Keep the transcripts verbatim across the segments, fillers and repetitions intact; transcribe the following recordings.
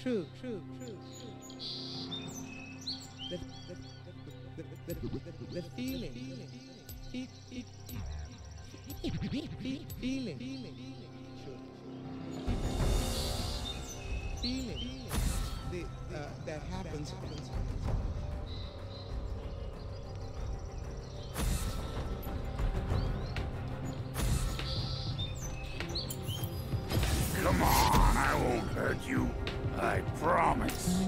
true, true, true, true. The, the, the, the, the, the feeling, feeling, feeling, feeling, feeling, the, uh, that happens. Come on, I won't hurt you. I promise.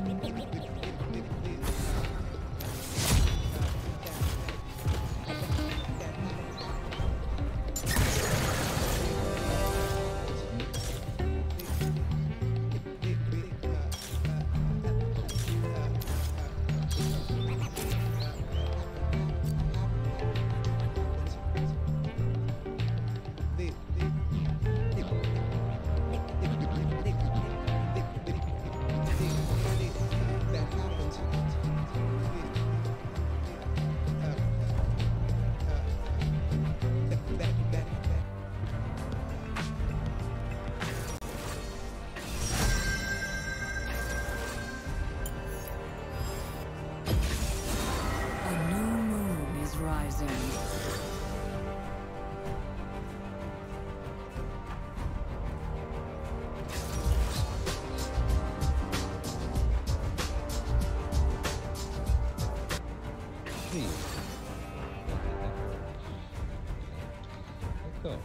Go.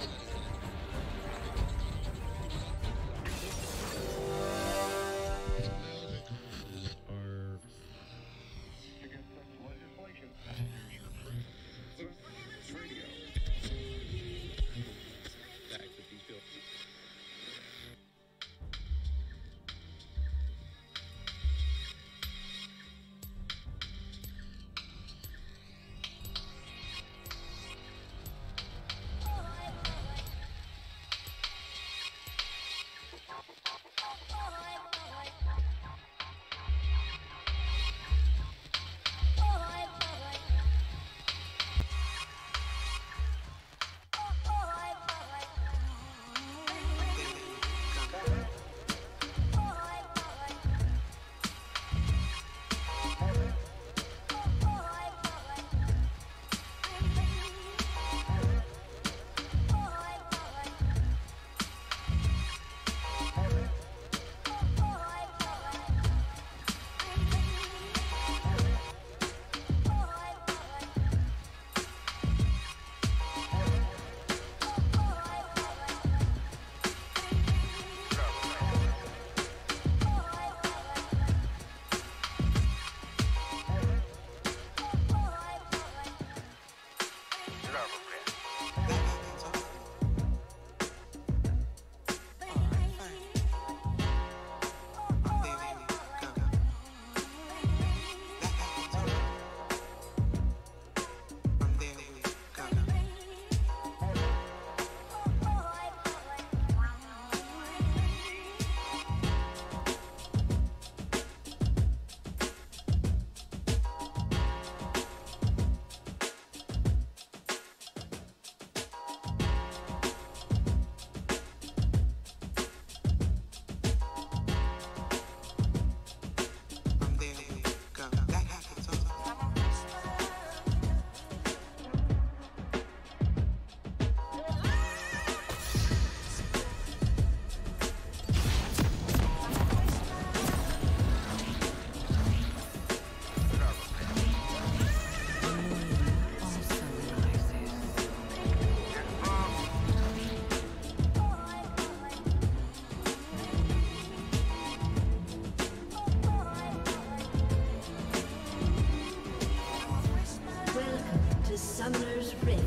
Summoner's Rift.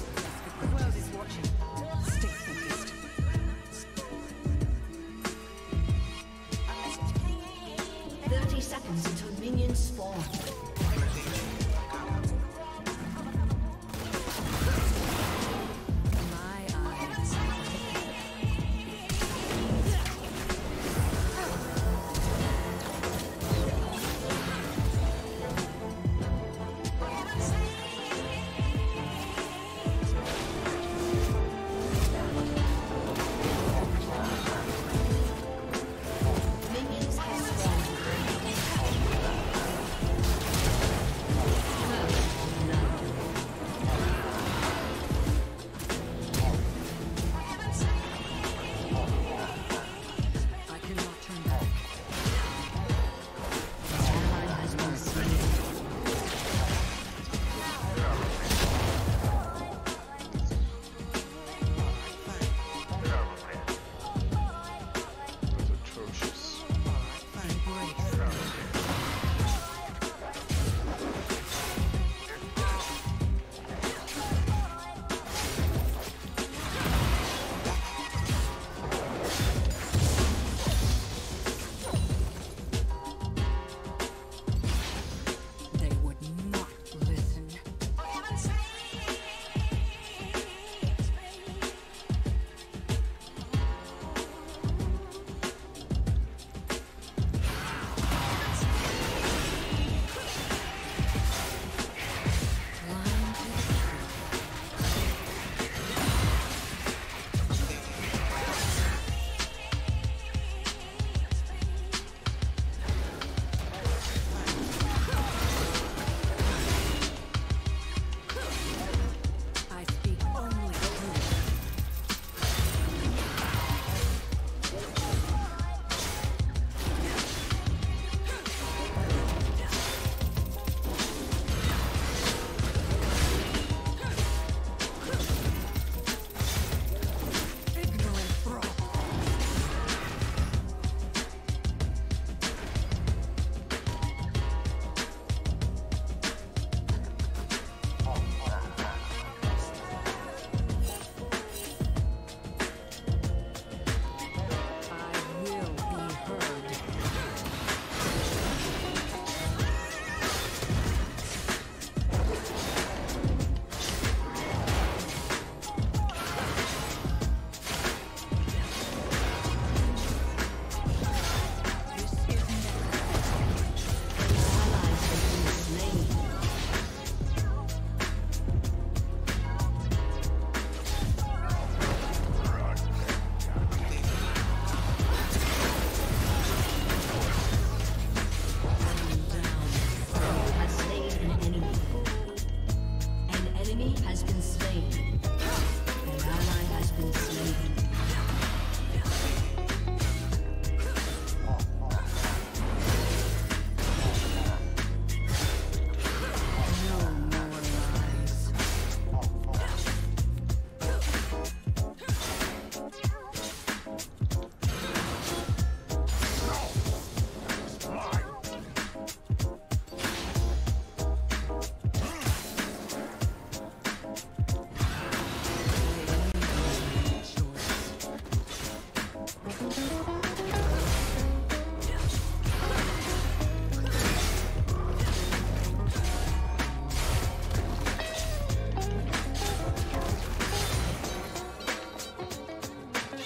The world is watching. Stay focused. Thirty seconds until minions spawn. Minions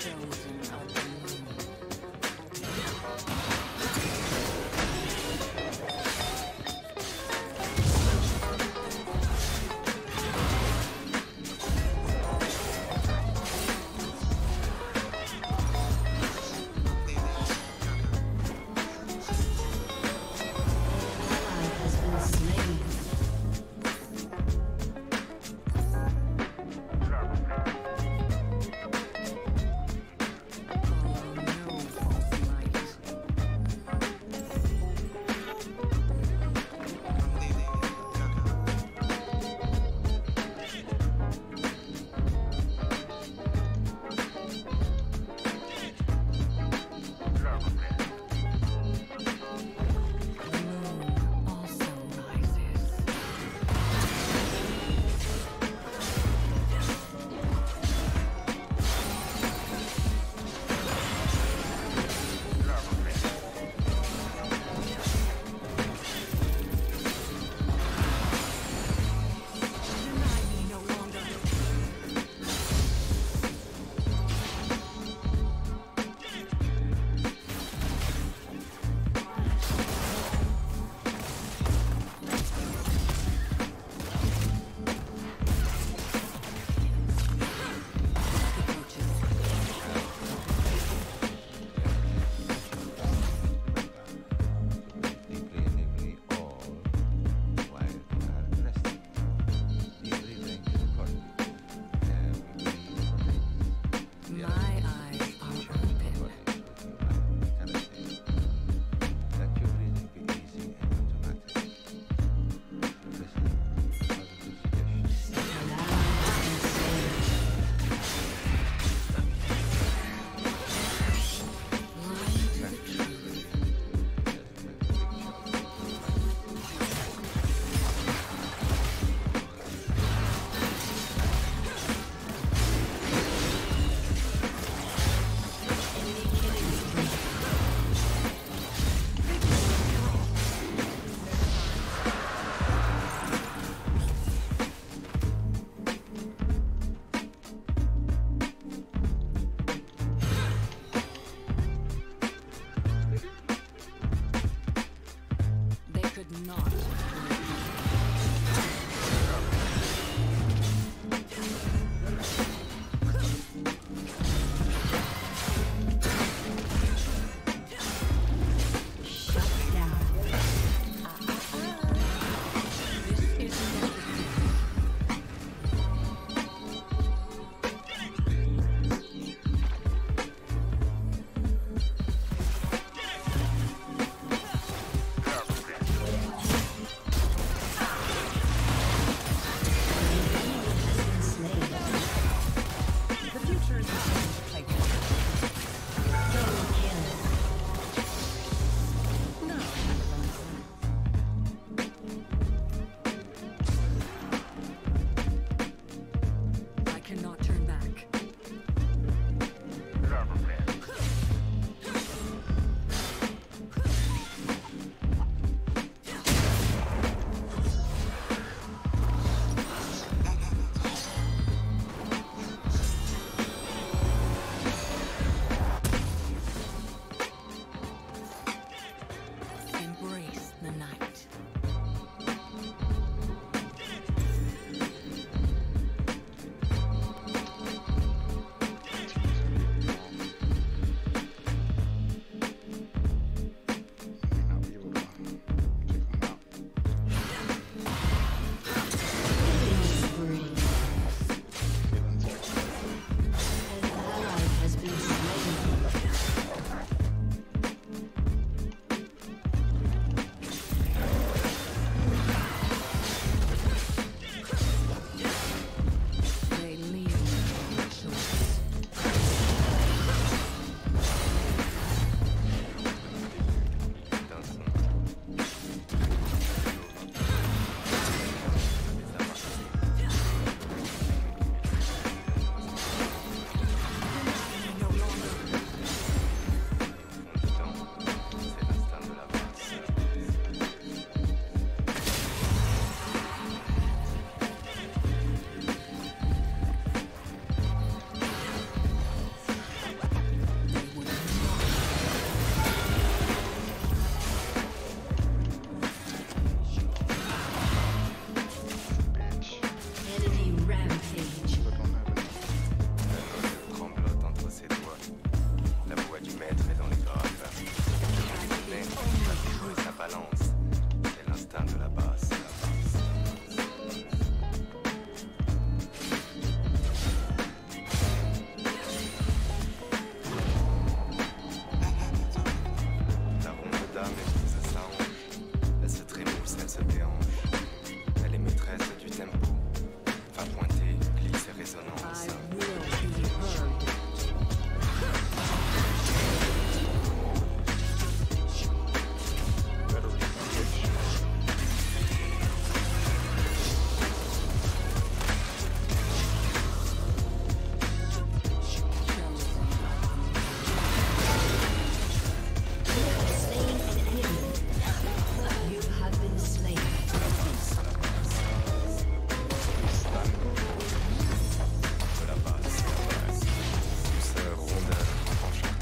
Chosen of the moon. Ally has been slain.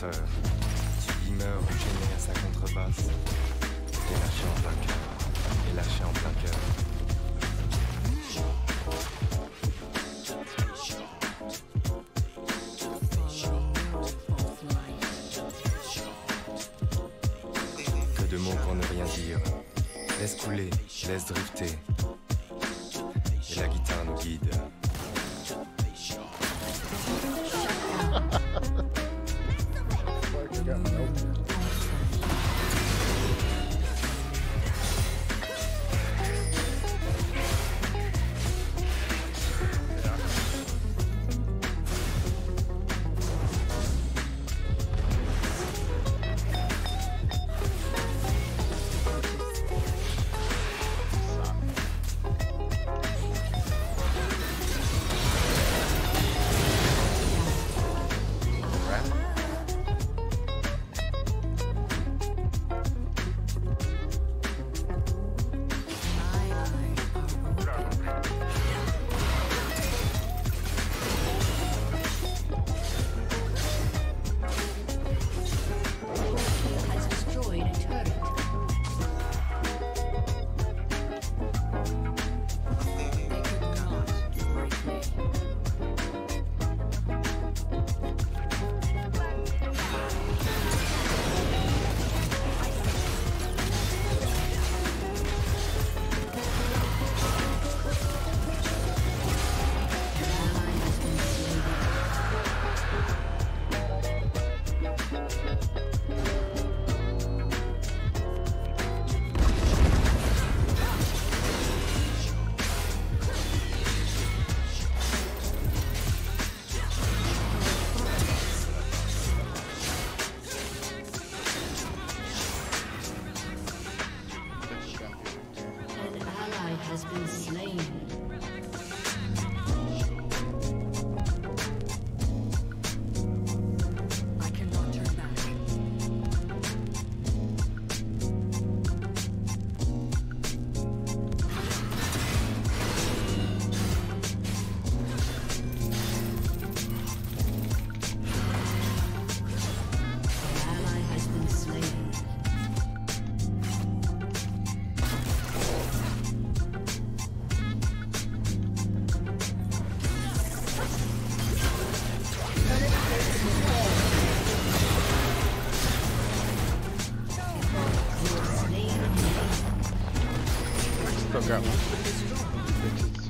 chanteur, beamer enchaîné à sa contrebasse, et lâché en plein cœur, et lâché en plein cœur. Que de mots pour ne rien dire, laisse couler, laisse drifter, et la guitare nous guide. Has been slain. I cannot turn back. An ally has been slain. Still got one. Bitches.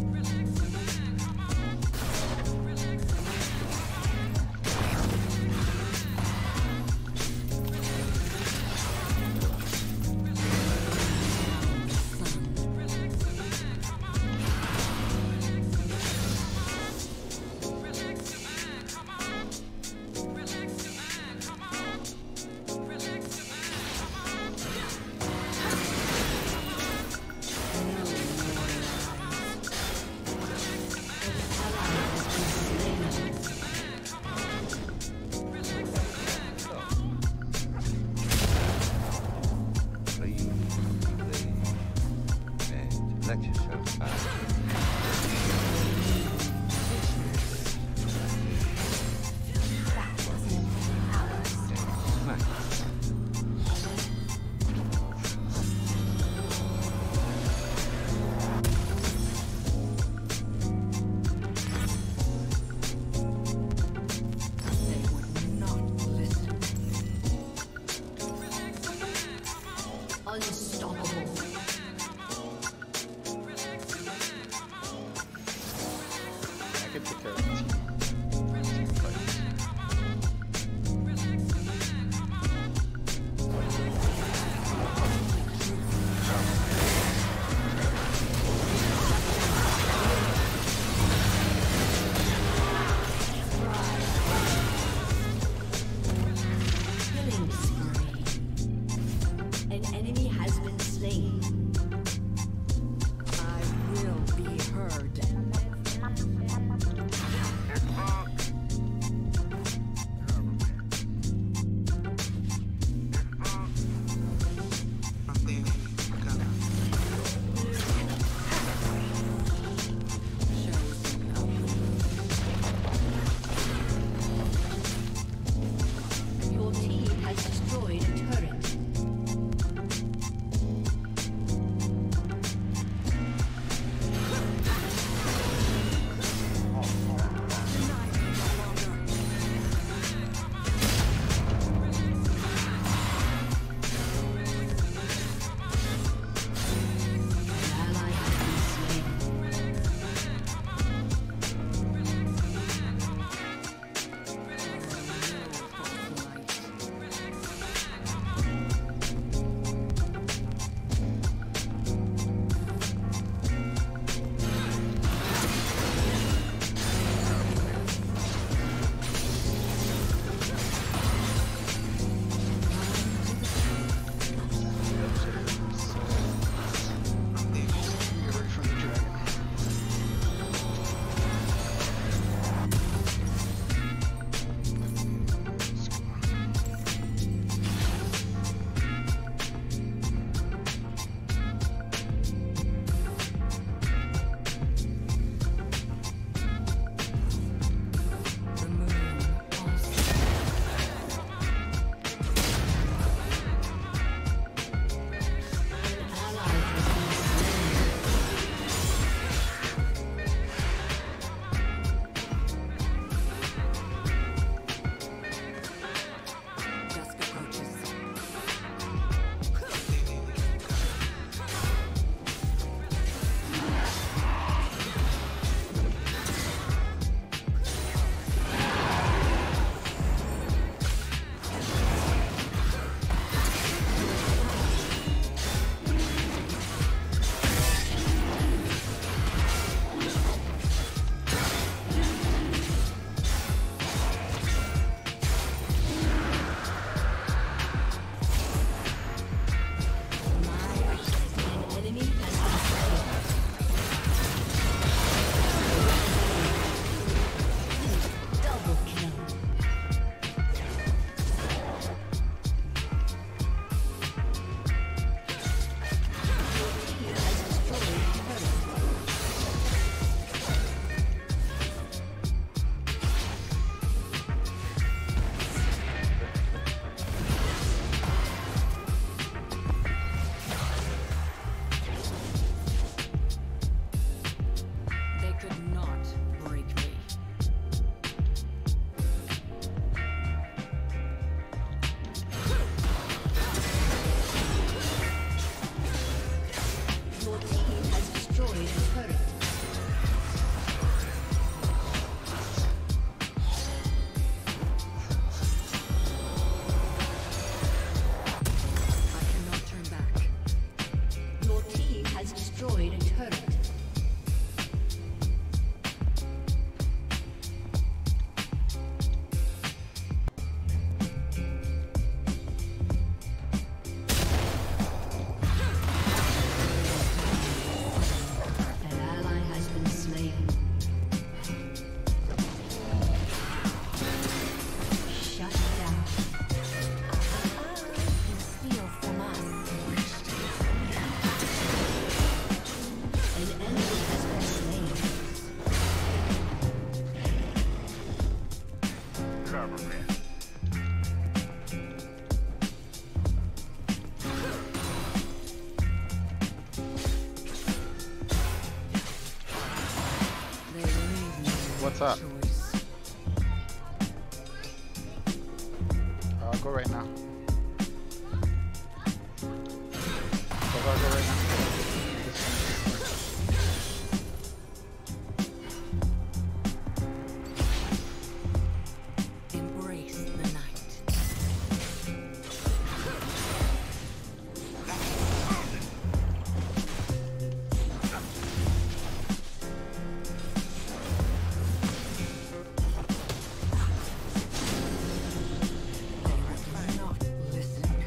Let yourself out. They would not listen. Unstoppable. I can take care of the team. Team fights. Killing spree. An enemy has been up? choice. I'll go right now. I'll go right now. Embrace the night. They will not listen.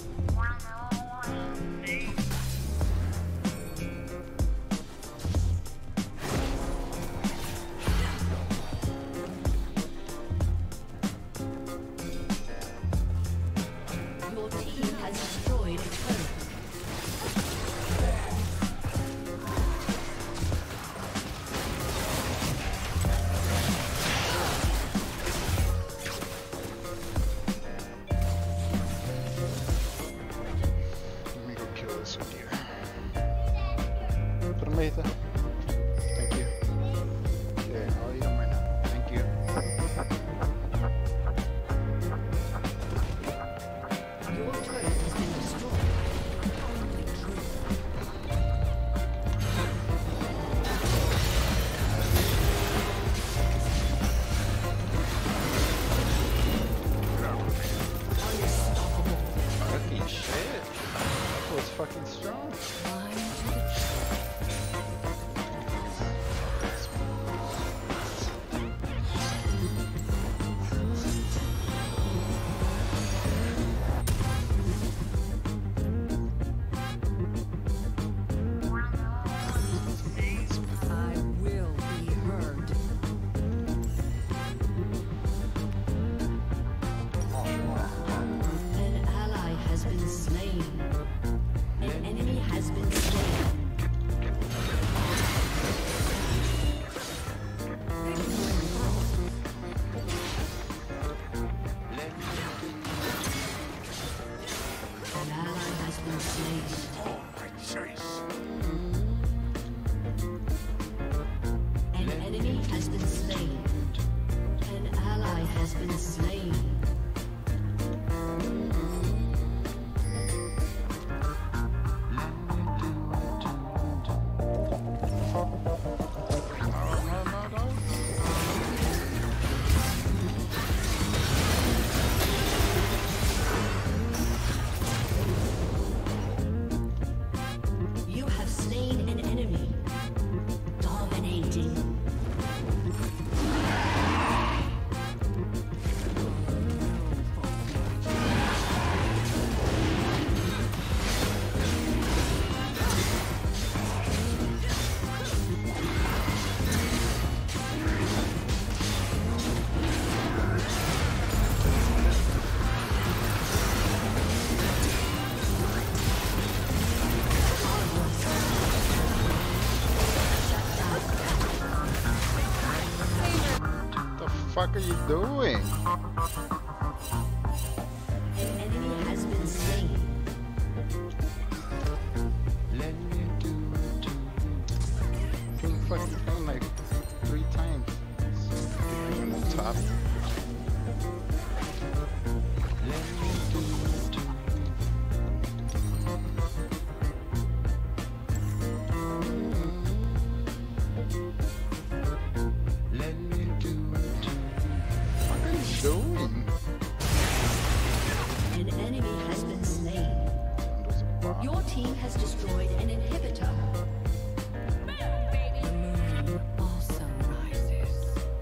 Your team has destroyed a turret. Let me go kill this with you. Permita. Thank you. Okay, I'll eat them right now. Thank you. Your turret has been destroyed. Fucking shit. That was fucking strong. Climb to the top. I will be heard. An ally has been slain. An enemy has been slain. An ally has been slain. An enemy has been slain. An ally has been slain. You have slain an enemy. Dominating. What the fuck are you doing? An enemy has been slain. King fucking killed like three times. Top. What are you doing? An enemy has been slain. There's a bomb. Your team has destroyed an inhibitor. The moon also rises.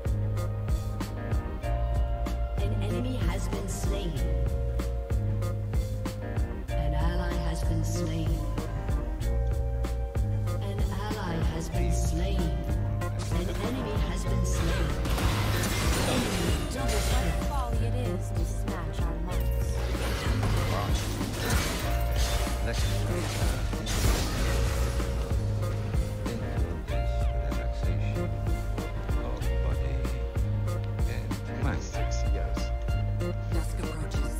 An enemy has been slain. An ally has been slain. An ally has been slain. An enemy has been slain. Enemy double kill. folly it is to snatch our lives. Let's relaxation of body and mind. Six years. Dusk approaches.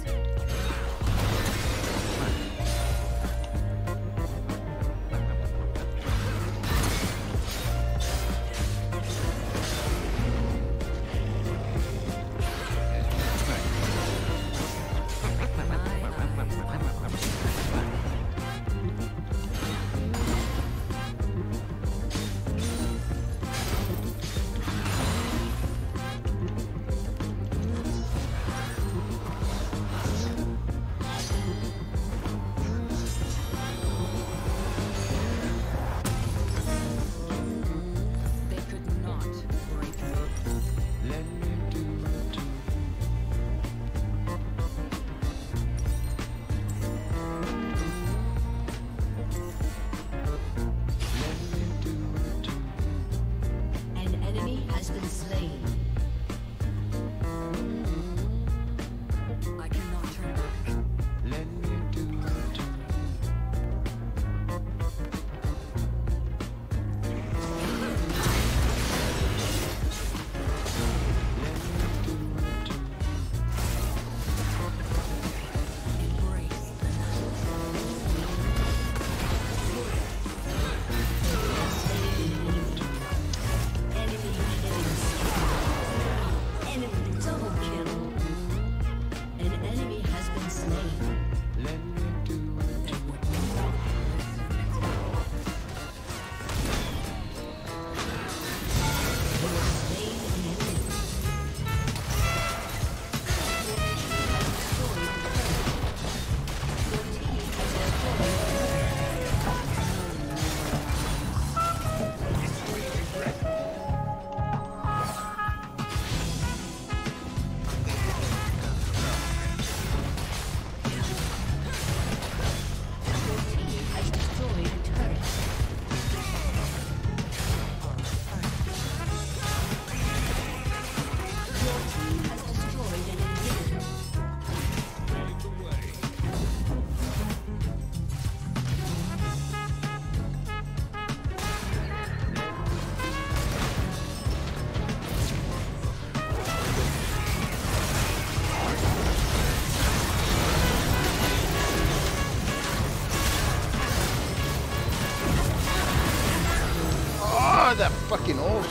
that fucking ult.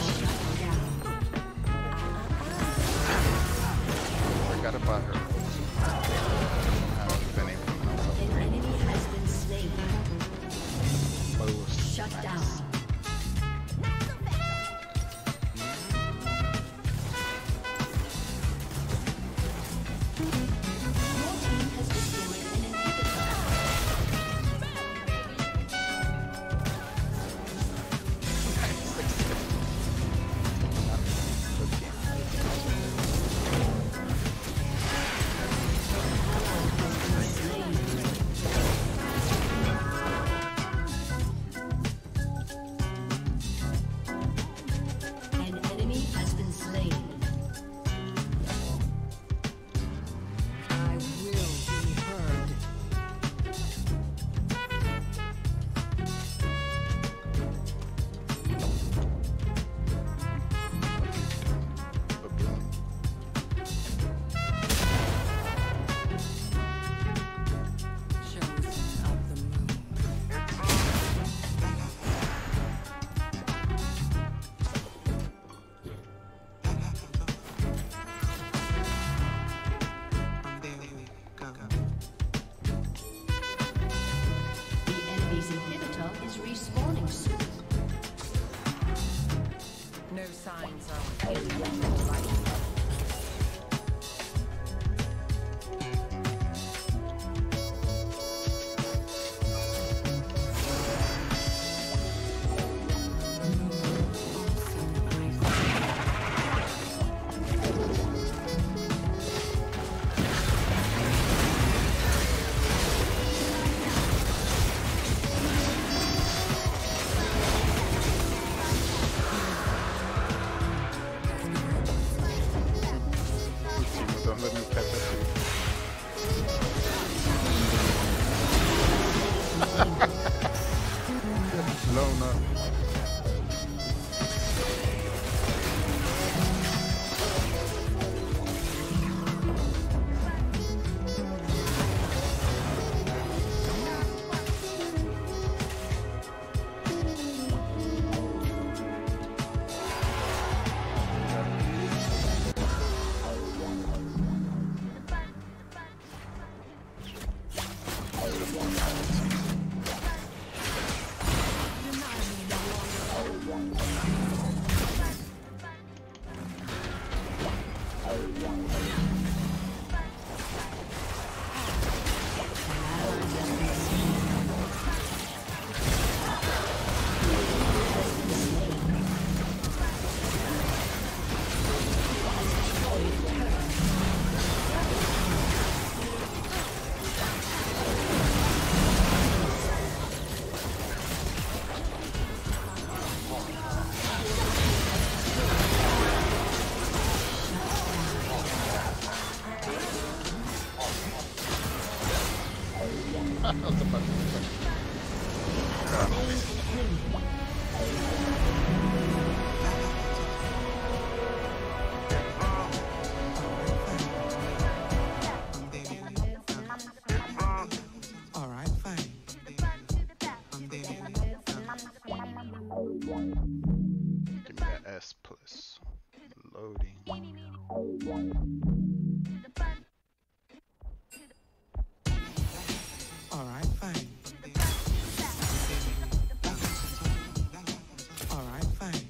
Forgot about her. I've been able to know. An enemy has been slain. Close. Shut Nice. down. Your team has destroyed an inhibitor. An enemy has been slain. I will be heard. Ba-boom. Chosen of the moon. The enemy's inhibitor is respawning soon. No signs of alien life. Timo, don't let me pet that dude. Blown up. I was about to say. Alright, fine. Give me that S plus. Loading. Alright, fine. Alright, fine.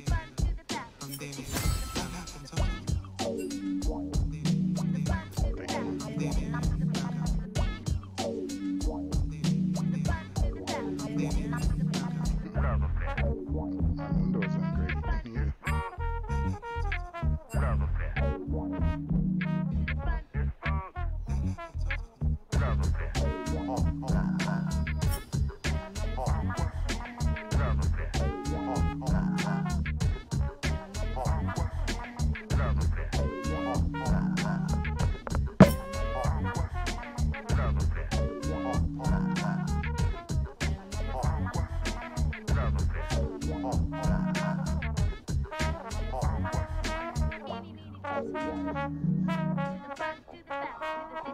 My window isn't great in here. To the front, to the back, to the